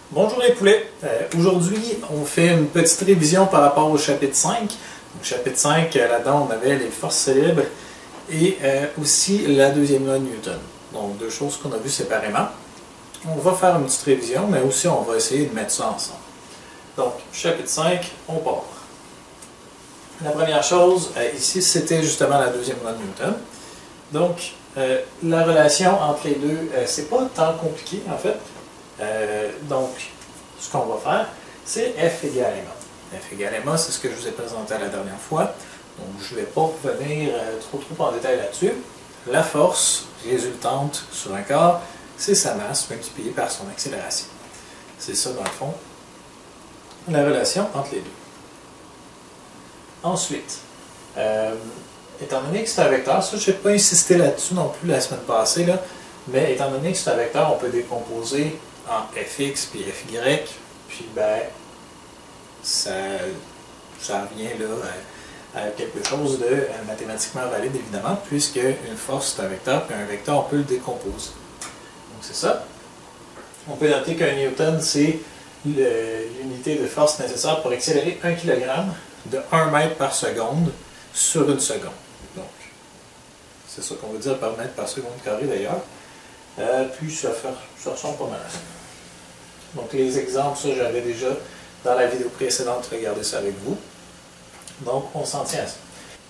Bonjour les poulets, aujourd'hui on fait une petite révision par rapport au chapitre 5. Donc, chapitre 5, là-dedans on avait les forces célèbres et aussi la deuxième loi de Newton. Donc deux choses qu'on a vues séparément. On va faire une petite révision, mais aussi on va essayer de mettre ça ensemble. Donc chapitre 5, on part. La première chose, ici c'était justement la deuxième loi de Newton. Donc la relation entre les deux, c'est pas tant compliqué en fait. Donc, ce qu'on va faire, c'est F égale ma. F égale ma, c'est ce que je vous ai présenté la dernière fois. Donc, je ne vais pas revenir trop en détail là-dessus. La force résultante sur un corps, c'est sa masse multipliée par son accélération. C'est ça, dans le fond, la relation entre les deux. Ensuite, étant donné que c'est un vecteur, ça, je n'ai pas insisté là-dessus non plus la semaine passée, là, mais étant donné que c'est un vecteur, on peut décomposer en fx puis fy, puis ben, ça revient là à quelque chose de mathématiquement valide évidemment, puisque une force c'est un vecteur, puis un vecteur on peut le décomposer. Donc c'est ça. On peut noter qu'un newton c'est l'unité de force nécessaire pour accélérer 1 kg de 1 mètre par seconde sur une seconde. Donc c'est ça qu'on veut dire par mètre par seconde carré d'ailleurs. Puis ça ressemble pas mal à ça. Donc les exemples, ça j'avais déjà dans la vidéo précédente regardé ça avec vous. Donc on s'en tient à ça.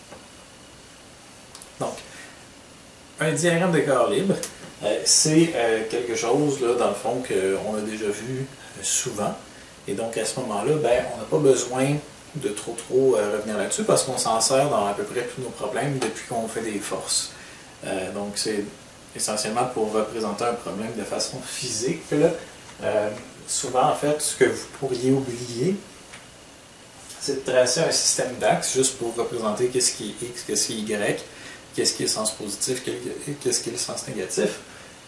Donc, un diagramme de corps libre, c'est quelque chose là, dans le fond qu'on a déjà vu souvent. Et donc à ce moment-là, ben, on n'a pas besoin de trop revenir là-dessus parce qu'on s'en sert dans à peu près tous nos problèmes depuis qu'on fait des forces. Donc c'est essentiellement pour représenter un problème de façon physique. Là, souvent, en fait, ce que vous pourriez oublier, c'est de tracer un système d'axes juste pour représenter qu'est-ce qui est x, qu'est-ce qui est y, qu'est-ce qui est le sens positif, qu'est-ce qui est le sens négatif.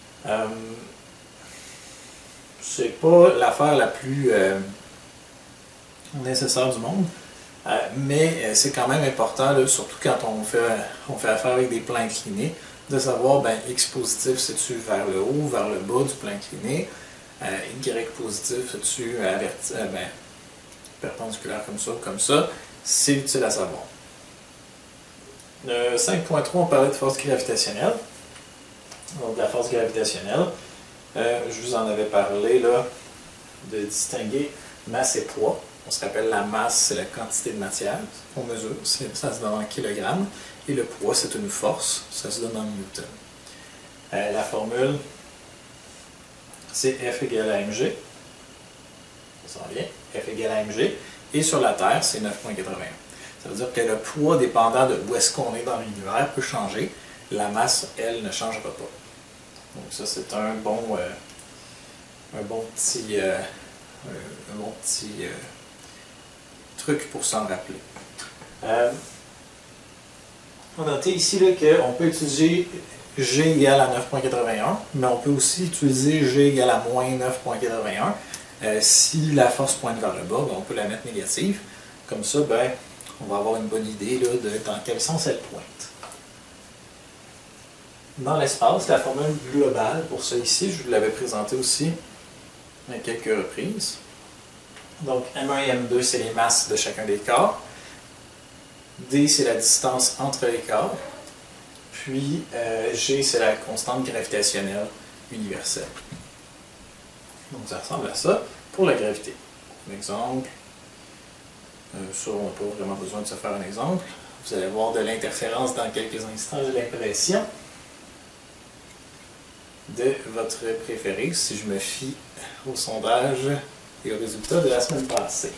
C'est pas l'affaire la plus nécessaire du monde, mais c'est quand même important, là, surtout quand on fait affaire avec des plans inclinés, de savoir, ben, x positif, c'est-tu vers le haut, vers le bas du plan incliné, y positif, c'est-tu perpendiculaire comme ça ou comme ça, c'est utile à savoir. 5.3, on parlait de force gravitationnelle. Donc, la force gravitationnelle, je vous en avais parlé, là, de distinguer masse et poids. On se rappelle, la masse, c'est la quantité de matière qu'on mesure, ça se donne en kilogrammes. Et le poids, c'est une force, ça se donne en newton. La formule, c'est F égale à mg. Ça s'en vient, F égale à mg. Et sur la Terre, c'est 9,81. Ça veut dire que le poids, dépendant de où est-ce qu'on est dans l'univers, peut changer. La masse, elle, ne changera pas. Donc ça, c'est un bon petit truc pour s'en rappeler. On a noté ici qu'on peut utiliser G égale à 9,81, mais on peut aussi utiliser G égale à moins 9,81. Si la force pointe vers le bas, ben, on peut la mettre négative. Comme ça, ben, on va avoir une bonne idée là, de dans quel sens elle pointe. Dans l'espace, la formule globale pour ça ici, je vous l'avais présenté aussi à quelques reprises. Donc M1 et M2, c'est les masses de chacun des corps. D, c'est la distance entre les corps. Puis G, c'est la constante gravitationnelle universelle. Donc ça ressemble à ça pour la gravité. Un exemple, ça on n'a pas vraiment besoin de se faire un exemple. Vous allez voir de l'interférence dans quelques instants, j'ai l'impression, de votre préféré, si je me fie au sondage et aux résultats de la semaine passée.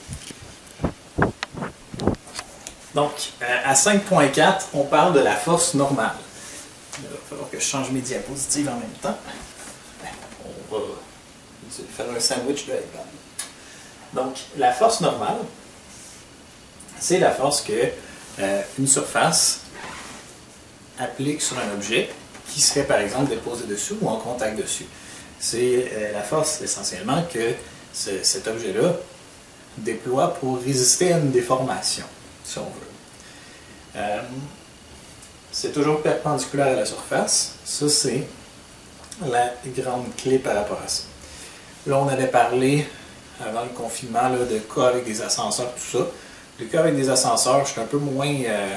Donc, à 5.4, on parle de la force normale. Il va falloir que je change mes diapositives en même temps. On va faire un sandwich de l'iPad. Donc, la force normale, c'est la force que une surface applique sur un objet qui serait par exemple déposé dessus ou en contact dessus. C'est la force essentiellement que cet objet-là déploie pour résister à une déformation, si on veut. C'est toujours perpendiculaire à la surface. Ça, c'est la grande clé par rapport à ça. Là, on avait parlé avant le confinement, là, de cas avec des ascenseurs, tout ça. Les cas avec des ascenseurs, je suis un peu moins...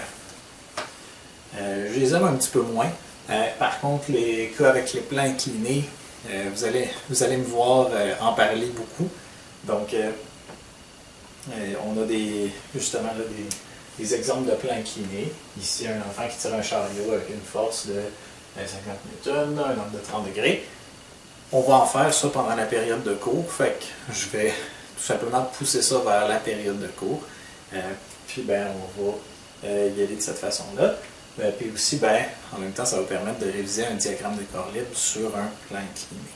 je les aime un petit peu moins. Par contre, les cas avec les plans inclinés, vous allez me voir en parler beaucoup. Donc, on a justement là, des exemples de plans inclinés. Ici, un enfant qui tire un chariot avec une force de 50 newtons, un angle de 30 degrés. On va en faire ça pendant la période de cours. Fait que je vais tout simplement pousser ça vers la période de cours. Puis, ben, on va y aller de cette façon-là. Puis aussi, ben, en même temps, ça va permettre de réviser un diagramme de corps libre sur un plan incliné.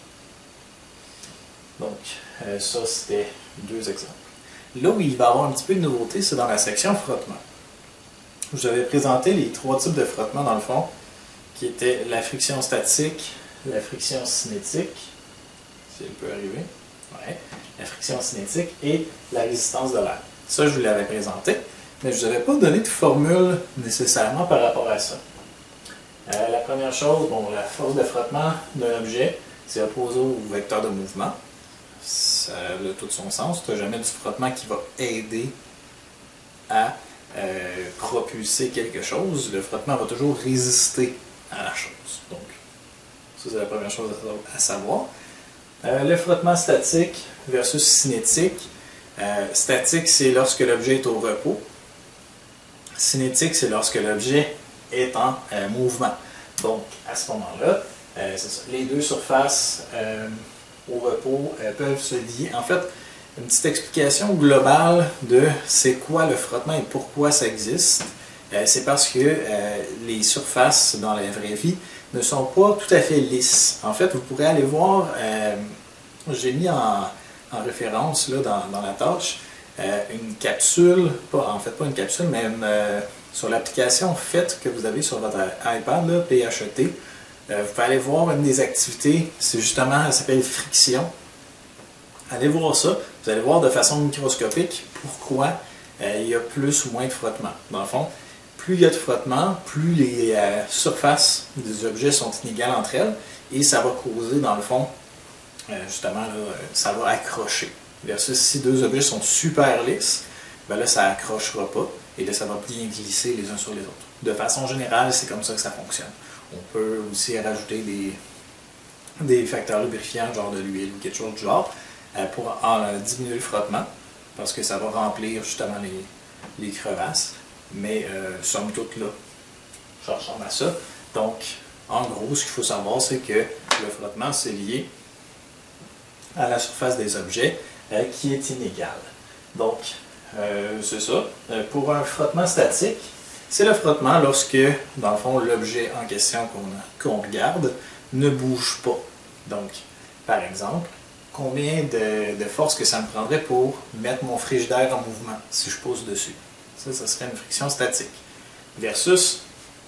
Donc, ça, c'était 2 exemples. Là où il va y avoir un petit peu de nouveauté, c'est dans la section frottement. Je vous avais présenté les 3 types de frottement, dans le fond, qui étaient la friction statique, la friction cinétique, si elle peut arriver, ouais, la friction cinétique et la résistance de l'air. Ça, je vous l'avais présenté, mais je ne vous avais pas donné de formule nécessairement par rapport à ça. La première chose, bon, la force de frottement d'un objet, c'est opposé au vecteur de mouvement. Ça a tout son sens. Tu n'as jamais du frottement qui va aider à propulser quelque chose. Le frottement va toujours résister à la chose. Donc, ça, c'est la première chose à savoir. Le frottement statique versus cinétique. Statique, c'est lorsque l'objet est au repos. Cinétique, c'est lorsque l'objet est en mouvement. Donc, à ce moment-là, c'est ça. Les deux surfaces au repos peuvent se lier. En fait, une petite explication globale de c'est quoi le frottement et pourquoi ça existe. C'est parce que les surfaces dans la vraie vie ne sont pas tout à fait lisses. En fait, vous pourrez aller voir, j'ai mis en référence là, dans la tâche, une capsule, en fait pas une capsule, mais sur l'application FET que vous avez sur votre iPad, là, PHET. Vous pouvez aller voir une des activités, c'est justement, elle s'appelle friction. Allez voir ça, vous allez voir de façon microscopique pourquoi il y a plus ou moins de frottement. Dans le fond, plus il y a de frottement, plus les surfaces des objets sont inégales entre elles et ça va causer, dans le fond, justement, là, ça va accrocher. Versus si deux objets sont super lisses, ben là, ça accrochera pas et là, ça va bien glisser les uns sur les autres. De façon générale, c'est comme ça que ça fonctionne. On peut aussi rajouter des facteurs lubrifiants, genre de l'huile ou quelque chose du genre, pour diminuer le frottement, parce que ça va remplir justement les crevasses. Mais somme toute là, ça ressemble à ça. Donc, en gros, ce qu'il faut savoir, c'est que le frottement, c'est lié à la surface des objets qui est inégale. Donc, c'est ça. Pour un frottement statique, c'est le frottement lorsque, dans le fond, l'objet en question qu'on regarde ne bouge pas. Donc, par exemple, combien de force que ça me prendrait pour mettre mon frigidaire en mouvement si je pose dessus? Ça serait une friction statique. Versus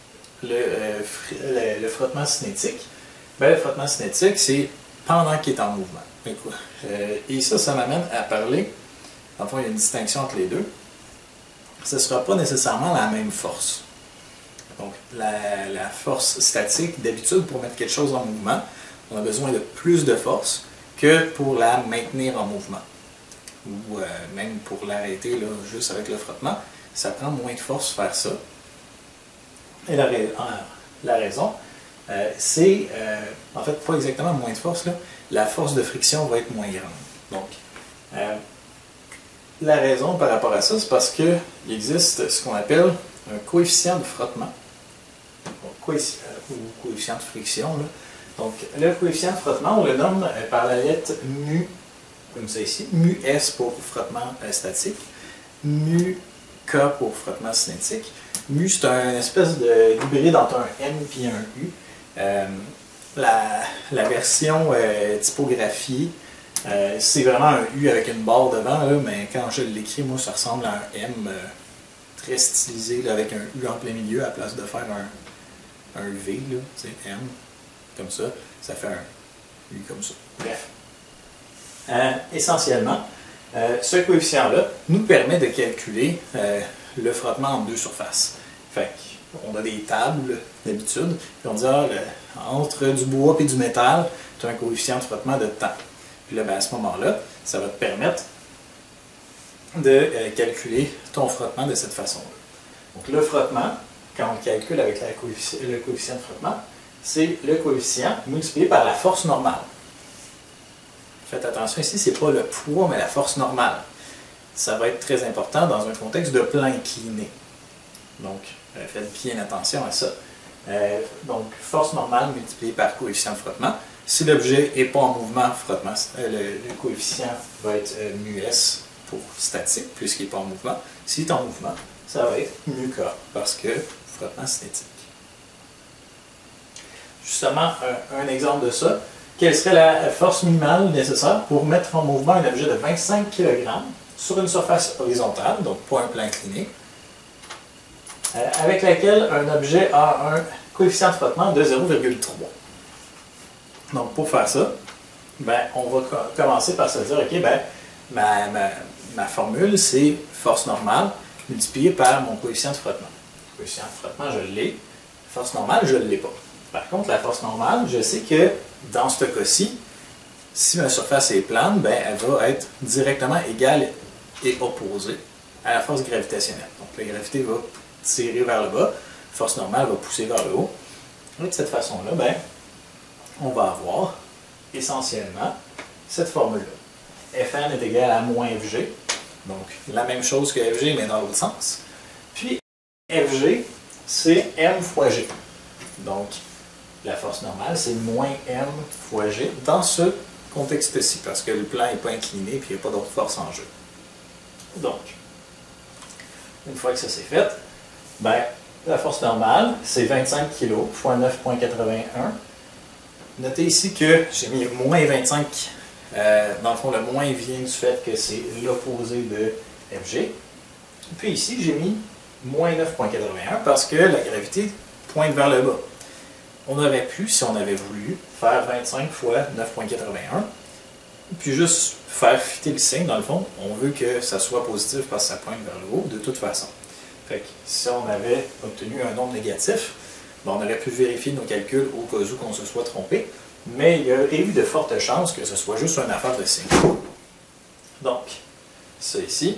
le frottement cinétique. Ben, le frottement cinétique, c'est pendant qu'il est en mouvement. Et ça m'amène à parler, dans le fond, il y a une distinction entre les deux. Ce ne sera pas nécessairement la même force. Donc, la force statique, d'habitude, pour mettre quelque chose en mouvement, on a besoin de plus de force que pour la maintenir en mouvement. Ou même pour l'arrêter juste avec le frottement, ça prend moins de force faire ça. Et la raison, c'est, en fait, pas exactement moins de force, là, la force de friction va être moins grande. Donc, la raison par rapport à ça, c'est parce qu'il existe ce qu'on appelle un coefficient de frottement, ou coefficient de friction. Là. Donc, le coefficient de frottement, on le nomme par la lettre mu, comme ça ici, mu S pour frottement statique, mu K pour frottement cinétique. Mu, c'est un espèce d'hybride entre un M et un U. La version typographiée, c'est vraiment un U avec une barre devant, là, mais quand je l'écris, moi, ça ressemble à un M très stylisé, là, avec un U en plein milieu, à la place de faire un V, là, M, comme ça fait un U comme ça. Bref. Essentiellement, ce coefficient-là nous permet de calculer le frottement en deux surfaces. Fait qu'on a des tables d'habitude, puis on dit entre du bois et du métal, tu as un coefficient de frottement de temps. Puis là, ben, à ce moment-là, ça va te permettre de calculer ton frottement de cette façon-là. Donc le frottement, quand on le calcule avec le coefficient de frottement, c'est le coefficient multiplié par la force normale. Faites attention ici, ce n'est pas le poids, mais la force normale. Ça va être très important dans un contexte de plan incliné. Donc, faites bien attention à ça. Donc, force normale multipliée par coefficient de frottement. Si l'objet n'est pas en mouvement, frottement, le coefficient va être μs pour statique, puisqu'il n'est pas en mouvement. S'il est en mouvement, ça va être μk, parce que frottement cinétique. Justement, un exemple de ça. Quelle serait la force minimale nécessaire pour mettre en mouvement un objet de 25 kg sur une surface horizontale, donc pas un plan incliné, avec laquelle un objet a un coefficient de frottement de 0,3. Donc pour faire ça, ben, on va commencer par se dire, ok, ben, ma formule, c'est force normale multipliée par mon coefficient de frottement. Le coefficient de frottement, je l'ai. Force normale, je ne l'ai pas. Par contre, la force normale, je sais que dans ce cas-ci, si ma surface est plane, ben, elle va être directement égale et opposée à la force gravitationnelle. Donc la gravité va tirer vers le bas, la force normale va pousser vers le haut. Et de cette façon-là, ben, on va avoir essentiellement cette formule-là. Fn est égal à moins Fg, donc la même chose que Fg, mais dans l'autre sens. Puis Fg, c'est m fois g. Donc, la force normale, c'est moins m fois g dans ce contexte-ci, parce que le plan n'est pas incliné et il n'y a pas d'autre force en jeu. Donc, une fois que ça c'est fait, ben, la force normale, c'est 25 kg fois 9,81. Notez ici que j'ai mis moins 25. Dans le fond, le moins vient du fait que c'est l'opposé de Fg. Puis ici, j'ai mis moins 9,81 parce que la gravité pointe vers le bas. On aurait pu, si on avait voulu, faire 25 fois 9,81, puis juste faire fitter le signe. Dans le fond, on veut que ça soit positif parce que ça pointe vers le haut de toute façon. Fait que si on avait obtenu un nombre négatif, ben on aurait pu vérifier nos calculs au cas où qu'on se soit trompé, mais il y aurait eu de fortes chances que ce soit juste une affaire de signe. Donc, ça ici,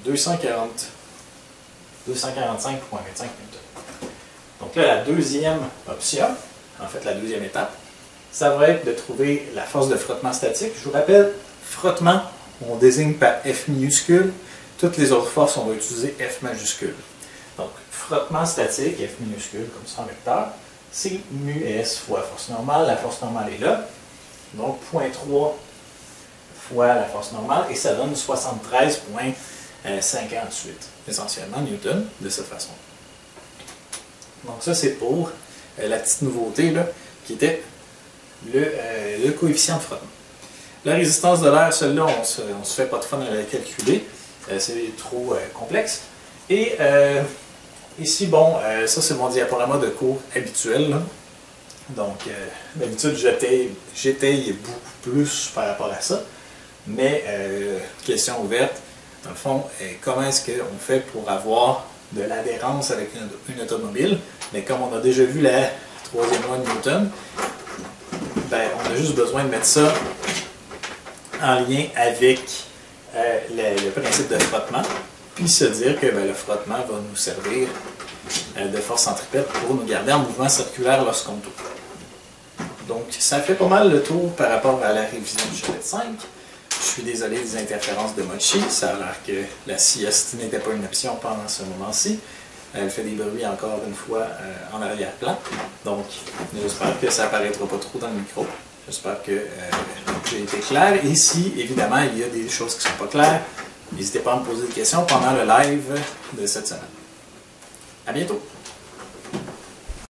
245,25 N. Donc là, la deuxième option, en fait la deuxième étape, ça va être de trouver la force de frottement statique. Je vous rappelle, frottement, on désigne par F minuscule. Toutes les autres forces, on va utiliser F majuscule. Donc, frottement statique, F minuscule, comme ça en vecteur, c'est μs fois force normale. La force normale est là. Donc, 0,3 fois la force normale, et ça donne 73,58, essentiellement Newton, de cette façon. Donc ça, c'est pour la petite nouveauté, là, qui était le coefficient de frottement. La résistance de l'air, celle-là, on ne se fait pas de fun à la calculer. C'est trop complexe. Et ici, bon, ça c'est mon diaporama de cours habituel, là. Donc, d'habitude, j'étaye beaucoup plus par rapport à ça. Mais, question ouverte, dans le fond, comment est-ce qu'on fait pour avoir de l'adhérence avec une automobile? Mais comme on a déjà vu la troisième loi de Newton, ben, on a juste besoin de mettre ça en lien avec le principe de frottement, puis se dire que ben, le frottement va nous servir de force centripète pour nous garder en mouvement circulaire lorsqu'on tourne. Donc, ça fait pas mal le tour par rapport à la révision du chapitre 5. Je suis désolé des interférences de Mochi. Ça a l'air que la sieste n'était pas une option pendant ce moment-ci. Elle fait des bruits encore une fois en arrière-plan. Donc, j'espère que ça apparaîtra pas trop dans le micro. J'espère que j'ai été clair. Et si, évidemment, il y a des choses qui ne sont pas claires, n'hésitez pas à me poser des questions pendant le live de cette semaine. À bientôt!